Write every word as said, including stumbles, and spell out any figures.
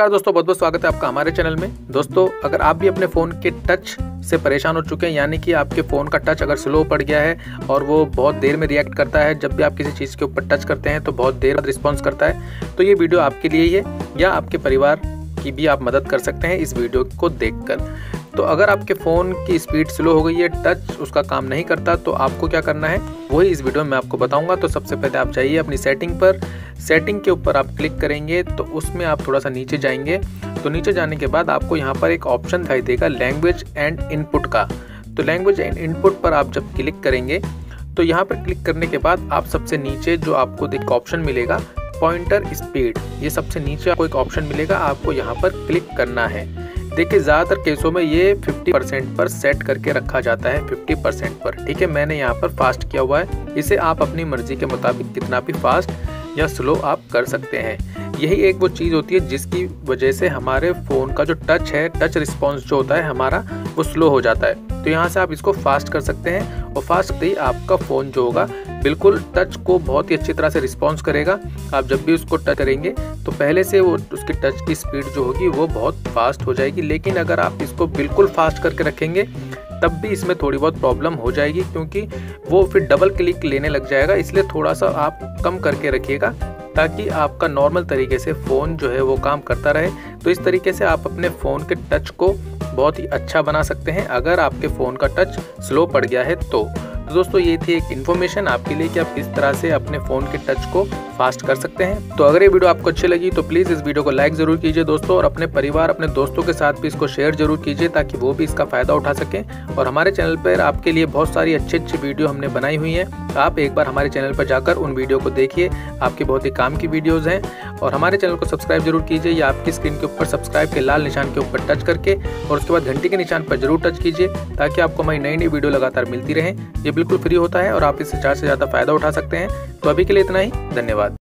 नमस्कार दोस्तों, बहुत बहुत स्वागत है आपका हमारे चैनल में। दोस्तों, अगर आप भी अपने फ़ोन के टच से परेशान हो चुके हैं, यानी कि आपके फ़ोन का टच अगर स्लो पड़ गया है और वो बहुत देर में रिएक्ट करता है, जब भी आप किसी चीज़ के ऊपर टच करते हैं तो बहुत देर बाद रिस्पॉन्स करता है, तो ये वीडियो आपके लिए ही है या आपके परिवार की भी आप मदद कर सकते हैं इस वीडियो को देखकर। तो अगर आपके फ़ोन की स्पीड स्लो हो गई है, टच उसका काम नहीं करता, तो आपको क्या करना है वही इस वीडियो में मैं आपको बताऊंगा। तो सबसे पहले आप जाइए अपनी सेटिंग पर, सेटिंग के ऊपर आप क्लिक करेंगे तो उसमें आप थोड़ा सा नीचे जाएंगे। तो नीचे जाने के बाद आपको यहाँ पर एक ऑप्शन दिखाई देगा लैंग्वेज एंड इनपुट का। तो लैंग्वेज एंड इनपुट पर आप जब क्लिक करेंगे तो यहाँ पर क्लिक करने के बाद आप सबसे नीचे जो आपको एक ऑप्शन मिलेगा पॉइंटर स्पीड, ये सबसे नीचे आपको एक ऑप्शन मिलेगा, आपको यहाँ पर क्लिक करना है। देखिए ज़्यादातर केसों में ये पचास परसेंट पर सेट करके रखा जाता है, पचास परसेंट पर। ठीक है, मैंने यहाँ पर फास्ट किया हुआ है। इसे आप अपनी मर्जी के मुताबिक कितना भी फास्ट या स्लो आप कर सकते हैं। यही एक वो चीज़ होती है जिसकी वजह से हमारे फ़ोन का जो टच है, टच रिस्पॉन्स जो होता है हमारा, वो स्लो हो जाता है। तो यहाँ से आप इसको फास्ट कर सकते हैं और फास्ट करते ही आपका फ़ोन जो होगा बिल्कुल टच को बहुत ही अच्छी तरह से रिस्पॉन्स करेगा। आप जब भी उसको टच करेंगे तो पहले से वो उसकी टच की स्पीड जो होगी वो बहुत फास्ट हो जाएगी। लेकिन अगर आप इसको बिल्कुल फास्ट करके रखेंगे तब भी इसमें थोड़ी बहुत प्रॉब्लम हो जाएगी, क्योंकि वो फिर डबल क्लिक लेने लग जाएगा। इसलिए थोड़ा सा आप कम करके रखिएगा ताकि आपका नॉर्मल तरीके से फ़ोन जो है वो काम करता रहे। तो इस तरीके से आप अपने फ़ोन के टच को बहुत ही अच्छा बना सकते हैं अगर आपके फ़ोन का टच स्लो पड़ गया है तो। तो दोस्तों, ये थी एक इन्फॉर्मेशन आपके लिए कि आप किस तरह से अपने फ़ोन के टच को फास्ट कर सकते हैं। तो अगर ये वीडियो आपको अच्छी लगी तो प्लीज़ इस वीडियो को लाइक ज़रूर कीजिए दोस्तों, और अपने परिवार, अपने दोस्तों के साथ भी इसको शेयर जरूर कीजिए ताकि वो भी इसका फ़ायदा उठा सकें। और हमारे चैनल पर आपके लिए बहुत सारी अच्छी अच्छी वीडियो हमने बनाई हुई हैं, तो आप एक बार हमारे चैनल पर जाकर उन वीडियो को देखिए, आपके बहुत ही काम की वीडियोज़ हैं। और हमारे चैनल को सब्सक्राइब जरूर कीजिए, या आपकी स्क्रीन के ऊपर सब्सक्राइब के लाल निशान के ऊपर टच करके और उसके बाद घंटी के निशान पर जरूर टच कीजिए ताकि आपको हमारी नई नई वीडियो लगातार मिलती रहे। ये बिल्कुल फ्री होता है और आप इससे ज़्यादा से ज़्यादा फायदा उठा सकते हैं। तो अभी के लिए इतना ही, धन्यवाद।